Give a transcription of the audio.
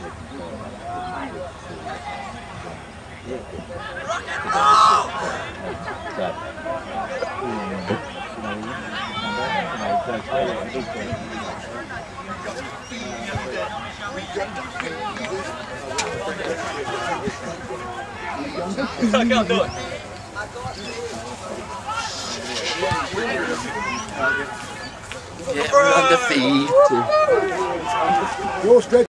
I can't do it. Yeah, we're undefeated. You're